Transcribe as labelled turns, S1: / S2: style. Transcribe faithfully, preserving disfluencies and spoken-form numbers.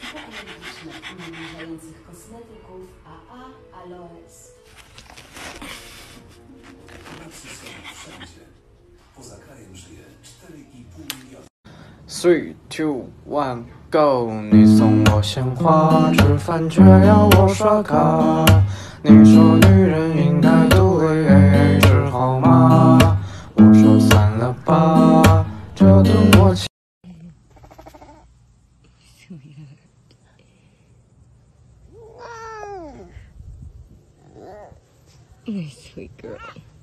S1: ekologiczne, nawilżających kosmetyków A A Aloes.
S2: Polacy są wszędzie. Poza krajem żyje cztery i pół miliona.
S3: Three, two, one, go！ 你送我鲜花，吃饭却要我刷卡。你说女人应该都会 A A 制好吗？我说算了吧，这顿我请。
S4: My sweet girl.